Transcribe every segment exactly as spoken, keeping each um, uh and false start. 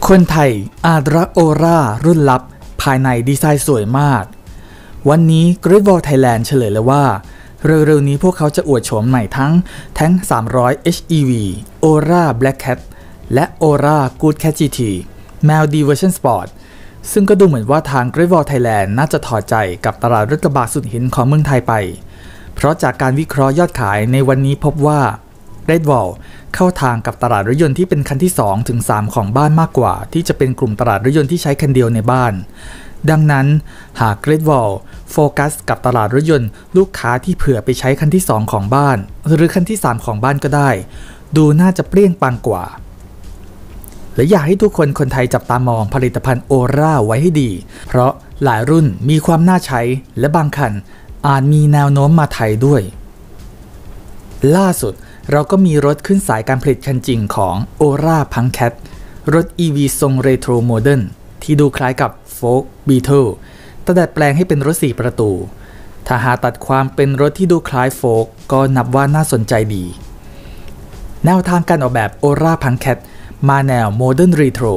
คนไทยอาจรักโอรารุ่นลับภายในดีไซน์สวยมากวันนี้ Great Wall Thailand เฉลยแล้วว่าเร็วๆนี้พวกเขาจะอวดโฉมใหม่ทั้งแท้งสามร้อย เอช อี วี Aura Black Cat และ Aura Good Cat จี ที แมว D Version Sport ซึ่งก็ดูเหมือนว่าทาง Great Wall Thailand น่าจะถอดใจกับตลาดรถกระบะสุดหินของเมืองไทยไปเพราะจากการวิเคราะห์ยอดขายในวันนี้พบว่า Great Wall เข้าทางกับตลาดรถยนต์ที่เป็นคันที่ สองถึงสาม ของบ้านมากกว่าที่จะเป็นกลุ่มตลาดรถยนต์ที่ใช้คันเดียวในบ้านดังนั้นหาก Great Wall โฟกัสกับตลาดรถยนต์ลูกค้าที่เผื่อไปใช้คันที่สองของบ้านหรือคันที่สามของบ้านก็ได้ดูน่าจะเปรี้ยงปังกว่าและอยากให้ทุกคนคนไทยจับตามองผลิตภัณฑ์โอราไว้ให้ดีเพราะหลายรุ่นมีความน่าใช้และบางคันอาจมีแนวโน้มมาไทยด้วยล่าสุดเราก็มีรถขึ้นสายการผลิตคันจริงของ Aura Punk Cat รถ อี วี ทรงเรโทรโมเดิร์นที่ดูคล้ายกับ Folk Beetle แต่ดัดแปลงให้เป็นรถสี่ประตูถ้าหาตัดความเป็นรถที่ดูคล้ายโฟล์กก็นับว่าน่าสนใจดีแนวทางการออกแบบ Aura Punk Cat มาแนว Modern Retro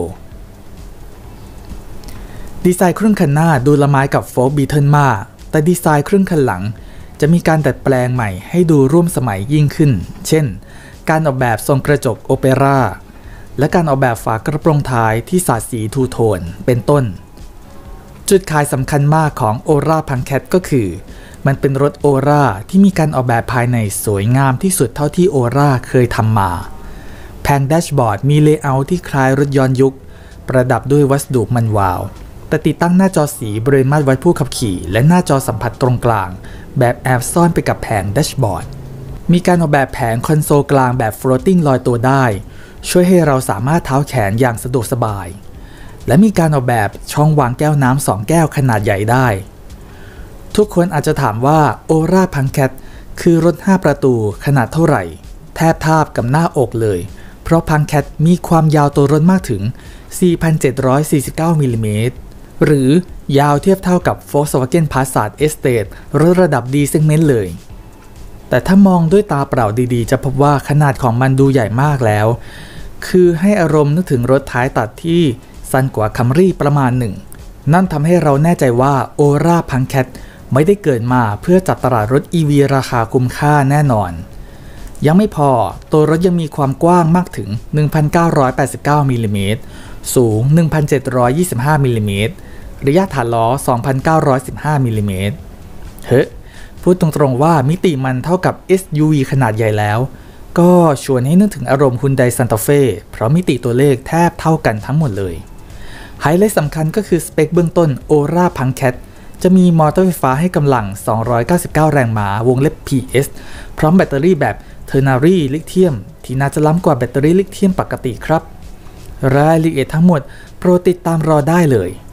ดีไซน์เครื่องคันหน้าดูละไม้กับ Folk Beetle มากแต่ดีไซน์เครื่องคันหลังจะมีการดัดแปลงใหม่ให้ดูร่วมสมัยยิ่งขึ้นเช่นการออกแบบทรงกระจกโอเปร่าและการออกแบบฝากระโปรงท้ายที่สาดสีทูโทนเป็นต้นจุดขายสำคัญมากของ Aura Punk Cat ก็คือมันเป็นรถ Aura ที่มีการออกแบบภายในสวยงามที่สุดเท่าที่ Aura เคยทำมาแผงแดชบอร์ดมีเลเยอร์ที่คล้ายรถย้อนยุคประดับด้วยวัสดุมันวาวแต่ติดตั้งหน้าจอสีบริเวณมาตรวัดผู้ขับขี่และหน้าจอสัมผัสตรงกลางแบบแอบซ่อนไปกับแผงแดชบอร์ดมีการออกแบบแผงคอนโซลกลางแบบ floating ลอยตัวได้ช่วยให้เราสามารถเท้าแขนอย่างสะดวกสบายและมีการออกแบบช่องวางแก้วน้ำสองแก้วขนาดใหญ่ได้ทุกคนอาจจะถามว่า Aura Punk Cat คือรถห้าประตูขนาดเท่าไหร่แทบทาบกับหน้าอกเลยเพราะ Punk Cat มีความยาวตัวรถมากถึง สี่พันเจ็ดร้อยสี่สิบเก้า มิลลิเมตรหรือยาวเทียบเท่ากับ Volkswagen Passat Estate รถระดับ D Segment เลยแต่ถ้ามองด้วยตาเปล่าดีๆจะพบว่าขนาดของมันดูใหญ่มากแล้วคือให้อารมณ์นึกถึงรถท้ายตัดที่สั้นกว่า Camry ประมาณหนึ่งนั่นทำให้เราแน่ใจว่า Aura Punk Cat ไม่ได้เกิดมาเพื่อจับตลาดรถ อี วี ราคาคุ้มค่าแน่นอนยังไม่พอตัวรถยังมีความกว้างมากถึง หนึ่งพันเก้าร้อยแปดสิบเก้า มิลลิเมตรสูง หนึ่งพันเจ็ดร้อยยี่สิบห้า มิลลิเมตรระยะฐานล้อ สองพันเก้าร้อยสิบห้า มิลลิเมตรเฮ้พูดตรงๆว่ามิติมันเท่ากับ เอส ยู วี ขนาดใหญ่แล้วก็ชวนให้นึกถึงอารมณ์ Hyundai Santa Fe เพราะมิติตัวเลขแทบเท่ากันทั้งหมดเลยไฮไลท์สำคัญก็คือสเปคเบื้องต้น Aura Punk Cat จะมีมอเตอร์ไฟฟ้าให้กำลังสองร้อยเก้าสิบเก้าแรงม้าวงเล็บ พี เอส พร้อมแบตเตอรี่แบบ Ternary ลิเธียมที่น่าจะล้ำกว่าแบตเตอรี่ลิเธียมปกติครับรายละเอียดทั้งหมดโปรดติดตามรอได้เลย